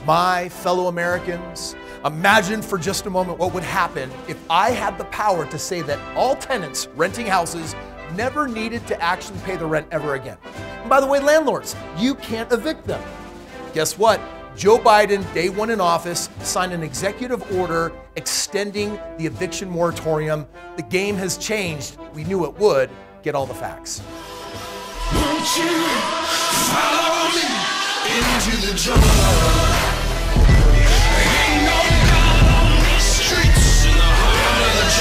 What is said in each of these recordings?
My fellow Americans, imagine for just a moment what would happen if I had the power to say that all tenants renting houses never needed to actually pay the rent ever again. And by the way, landlords, you can't evict them. Guess what? Joe Biden, day one in office, signed an executive order extending the eviction moratorium. The game has changed. We knew it would. Get all the facts. Won't you follow me into the jungle? Ain't no God on these streets in the heart of the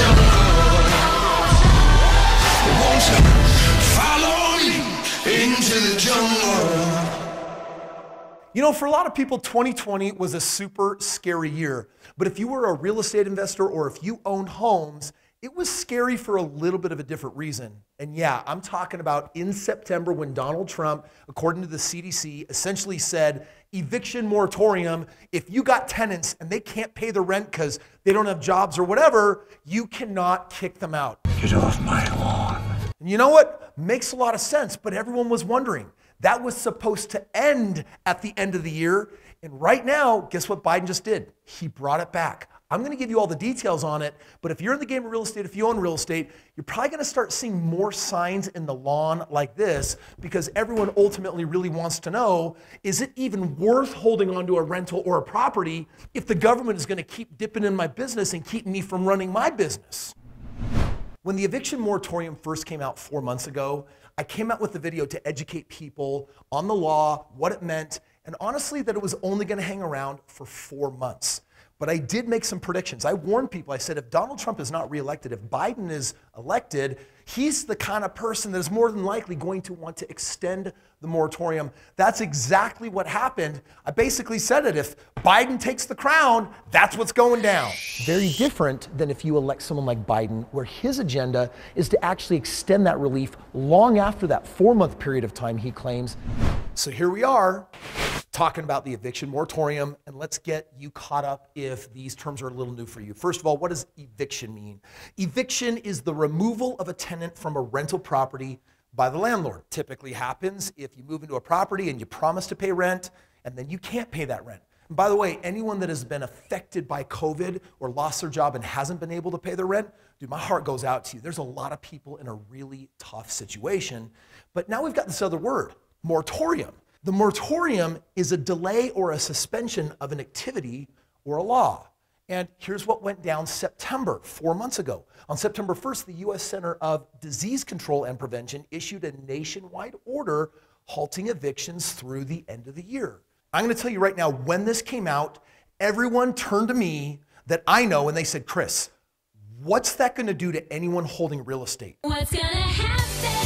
jungle. Won't you follow me into the jungle? You know, for a lot of people, 2020 was a super scary year. But if you were a real estate investor or if you owned homes, it was scary for a little bit of a different reason. And yeah, I'm talking about in September when Donald Trump, according to the CDC, essentially said, eviction moratorium, if you got tenants and they can't pay the rent because they don't have jobs or whatever, you cannot kick them out. Get off my lawn. And you know what? Makes a lot of sense, but everyone was wondering. That was supposed to end at the end of the year. And right now, guess what Biden just did? He brought it back. I'm going to give you all the details on it, but if you're in the game of real estate, if you own real estate, you're probably going to start seeing more signs in the lawn like this because everyone ultimately really wants to know, is it even worth holding onto a rental or a property if the government is going to keep dipping in my business and keep me from running my business? When the eviction moratorium first came out 4 months ago, I came out with a video to educate people on the law, what it meant, and honestly that it was only going to hang around for 4 months. But I did make some predictions. I warned people, I said, if Donald Trump is not reelected, if Biden is elected, he's the kind of person that is more than likely going to want to extend the moratorium. That's exactly what happened. I basically said it, if Biden takes the crown, that's what's going down. Very different than if you elect someone like Biden, where his agenda is to actually extend that relief long after that 4-month period of time he claims. So here we are, talking about the eviction moratorium, and let's get you caught up if these terms are a little new for you. First of all, what does eviction mean? Eviction is the removal of a tenant from a rental property by the landlord. Typically happens if you move into a property and you promise to pay rent, and then you can't pay that rent. And by the way, anyone that has been affected by COVID or lost their job and hasn't been able to pay their rent, dude, my heart goes out to you. There's a lot of people in a really tough situation. But now we've got this other word, moratorium. The moratorium is a delay or a suspension of an activity or a law. And here's what went down September, 4 months ago. On September 1st, the U.S. Center of Disease Control and Prevention issued a nationwide order halting evictions through the end of the year. I'm going to tell you right now, when this came out, everyone turned to me that I know and they said, Chris, what's that going to do to anyone holding real estate? What's going to happen?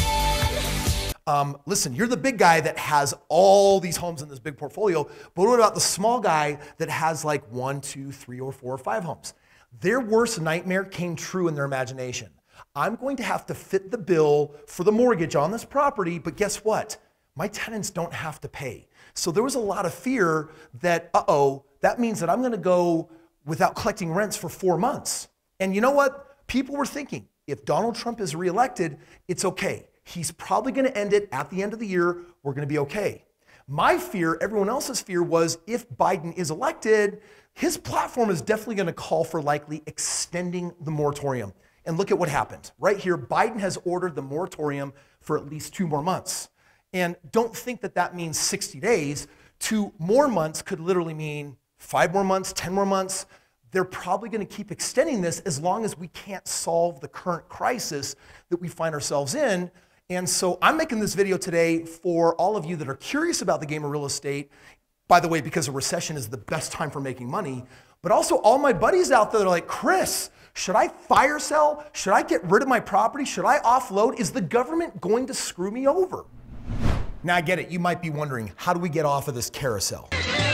Listen, you're the big guy that has all these homes in this big portfolio, but what about the small guy that has like 1, 2, 3, or 4 or 5 homes? Their worst nightmare came true in their imagination. I'm going to have to fit the bill for the mortgage on this property, but guess what? My tenants don't have to pay. So there was a lot of fear that, that means that I'm going to go without collecting rents for 4 months. And you know what? People were thinking, if Donald Trump is reelected, it's okay. He's probably going to end it at the end of the year. We're going to be okay. My fear, everyone else's fear, was if Biden is elected, his platform is definitely going to call for likely extending the moratorium. And look at what happened. Right here, Biden has ordered the moratorium for at least 2 more months. And don't think that that means 60 days. 2 more months could literally mean 5 more months, 10 more months. They're probably going to keep extending this as long as we can't solve the current crisis that we find ourselves in. And so I'm making this video today for all of you that are curious about the game of real estate. By the way, because a recession is the best time for making money, but also all my buddies out there that are like, Chris, should I fire sell? Should I get rid of my property? Should I offload? Is the government going to screw me over? Now I get it. You might be wondering, how do we get off of this carousel?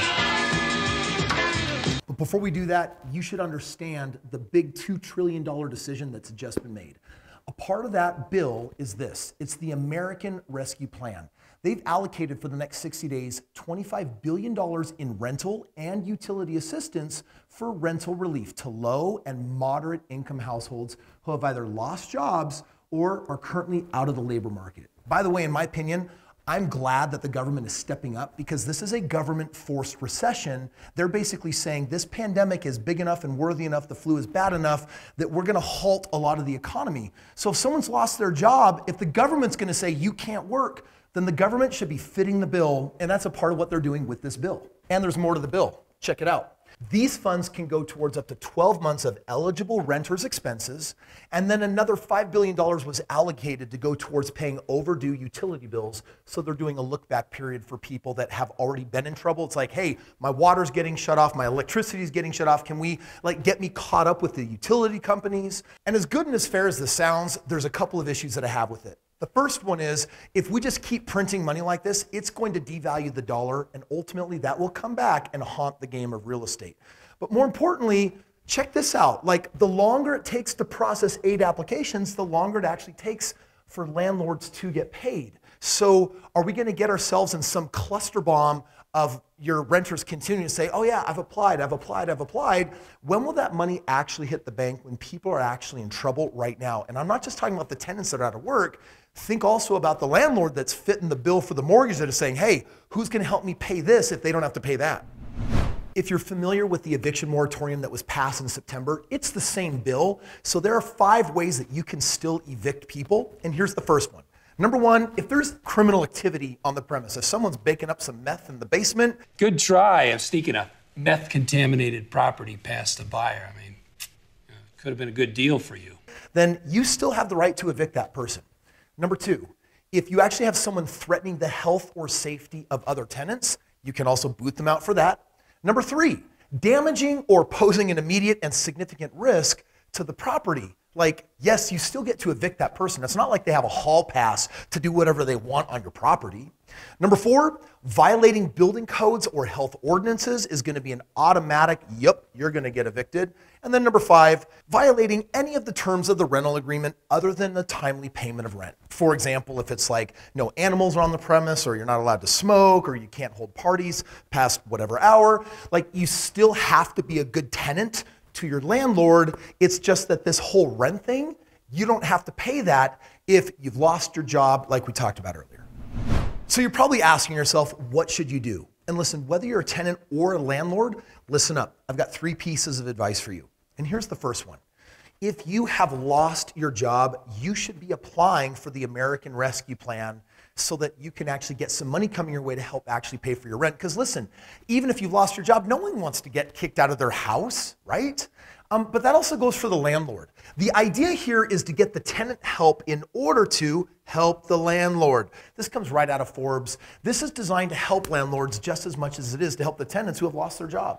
But before we do that, you should understand the big $2 trillion decision that's just been made. A part of that bill is this. It's the American Rescue Plan. They've allocated for the next 60 days $25 billion in rental and utility assistance for rental relief to low and moderate income households who have either lost jobs or are currently out of the labor market. By the way, in my opinion, I'm glad that the government is stepping up because this is a government-forced recession. They're basically saying this pandemic is big enough and worthy enough, the flu is bad enough, that we're gonna halt a lot of the economy. So if someone's lost their job, if the government's gonna say you can't work, then the government should be fitting the bill, and that's a part of what they're doing with this bill. And there's more to the bill. Check it out. These funds can go towards up to 12 months of eligible renters' expenses, and then another $5 billion was allocated to go towards paying overdue utility bills. So they're doing a look-back period for people that have already been in trouble. It's like, hey, my water's getting shut off, my electricity's getting shut off. Can we get me caught up with the utility companies? And as good and as fair as this sounds, there's a couple of issues that I have with it. The first one is, if we just keep printing money like this, it's going to devalue the dollar, and ultimately that will come back and haunt the game of real estate. But more importantly, check this out. The longer it takes to process aid applications, the longer it actually takes for landlords to get paid. So are we going to get ourselves in some cluster bomb of your renters continuing to say, oh yeah, I've applied. When will that money actually hit the bank, when people are actually in trouble right now? And I'm not just talking about the tenants that are out of work. Think also about the landlord that's fitting the bill for the mortgage that is saying, hey, who's going to help me pay this if they don't have to pay that? If you're familiar with the eviction moratorium that was passed in September, it's the same bill. So there are 5 ways that you can still evict people. And here's the first one. Number 1, if there's criminal activity on the premise, if someone's baking up some meth in the basement. Good try of sneaking a meth-contaminated property past the buyer. I mean, could have been a good deal for you. Then you still have the right to evict that person. Number 2, if you actually have someone threatening the health or safety of other tenants, you can also boot them out for that. Number 3, damaging or posing an immediate and significant risk to the property. Yes, you still get to evict that person. It's not like they have a hall pass to do whatever they want on your property. Number 4, violating building codes or health ordinances is going to be an automatic, yep, you're going to get evicted. And then number 5, violating any of the terms of the rental agreement other than the timely payment of rent. For example, if it's no animals are on the premise, or you're not allowed to smoke, or you can't hold parties past whatever hour, you still have to be a good tenant to your landlord. It's just that this whole rent thing, you don't have to pay that if you've lost your job, like we talked about earlier. So you're probably asking yourself, what should you do? And listen, whether you're a tenant or a landlord, listen up. I've got 3 pieces of advice for you. And here's the first one. If you have lost your job, you should be applying for the American Rescue Plan so that you can actually get some money coming your way to help actually pay for your rent. Because listen, even if you've lost your job, no one wants to get kicked out of their house, right? But that also goes for the landlord. The idea here is to get the tenant help in order to help the landlord. This comes right out of Forbes. This is designed to help landlords just as much as it is to help the tenants who have lost their job.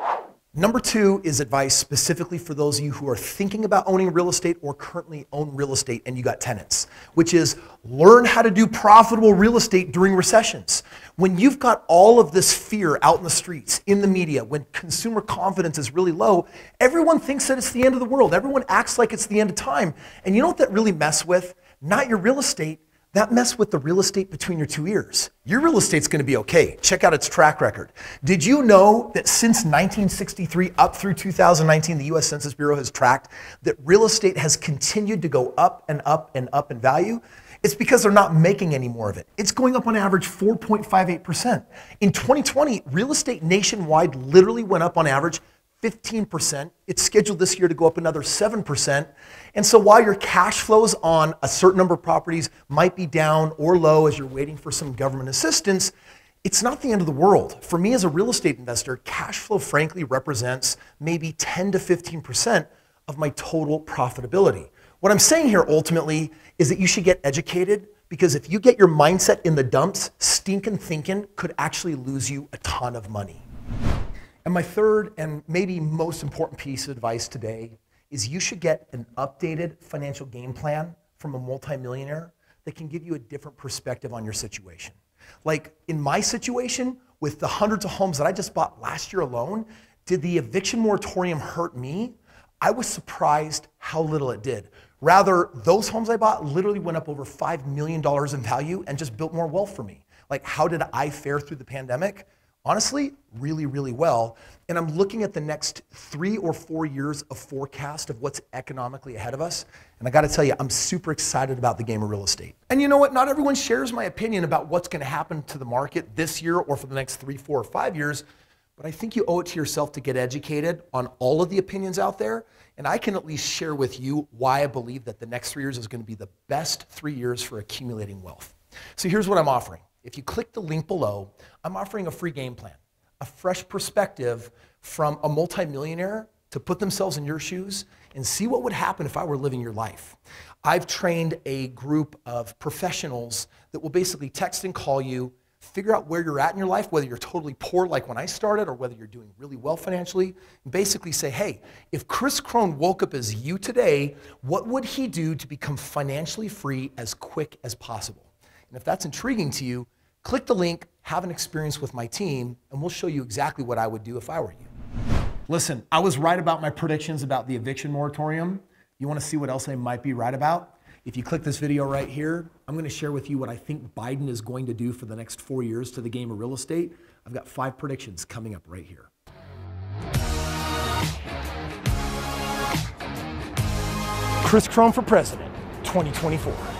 Number 2 is advice specifically for those of you who are thinking about owning real estate or currently own real estate and you got tenants, which is learn how to do profitable real estate during recessions. When you've got all of this fear out in the streets, in the media, when consumer confidence is really low, everyone thinks that it's the end of the world. Everyone acts like it's the end of time. And you know what that really mess with? Not your real estate. That mess with the real estate between your 2 ears. Your real estate's going to be okay. Check out its track record. Did you know that since 1963 up through 2019, the US Census Bureau has tracked that real estate has continued to go up and up and up in value? It's because they're not making any more of it. It's going up on average 4.58%. In 2020, real estate nationwide literally went up on average 15%. It's scheduled this year to go up another 7%. And so while your cash flows on a certain number of properties might be down or low as you're waiting for some government assistance, it's not the end of the world. For me as a real estate investor, cash flow frankly represents maybe 10 to 15% of my total profitability. What I'm saying here ultimately is that you should get educated, because if you get your mindset in the dumps, stinking thinking could actually lose you a ton of money. And my third and maybe most important piece of advice today is you should get an updated financial game plan from a multimillionaire that can give you a different perspective on your situation. In my situation, with the hundreds of homes that I just bought last year alone, did the eviction moratorium hurt me? I was surprised how little it did. Rather, those homes I bought literally went up over $5 million in value and just built more wealth for me. How did I fare through the pandemic? honestly, really, really well. And I'm looking at the next 3 or 4 years of forecast of what's economically ahead of us. And I got to tell you, I'm super excited about the game of real estate. And you know what? Not everyone shares my opinion about what's going to happen to the market this year or for the next 3, 4, or 5 years. But I think you owe it to yourself to get educated on all of the opinions out there. And I can at least share with you why I believe that the next 3 years is going to be the best 3 years for accumulating wealth. So here's what I'm offering. If you click the link below, I'm offering a free game plan, a fresh perspective from a multimillionaire to put themselves in your shoes and see what would happen if I were living your life. I've trained a group of professionals that will basically text and call you, figure out where you're at in your life, whether you're totally poor like when I started or whether you're doing really well financially, and basically say, hey, if Chris Crone woke up as you today, what would he do to become financially free as quick as possible? And if that's intriguing to you, click the link, have an experience with my team, and we'll show you exactly what I would do if I were you. Listen, I was right about my predictions about the eviction moratorium. You want to see what else I might be right about? If you click this video right here, I'm going to share with you what I think Biden is going to do for the next 4 years to the game of real estate. I've got 5 predictions coming up right here. Chris Crone for President, 2024.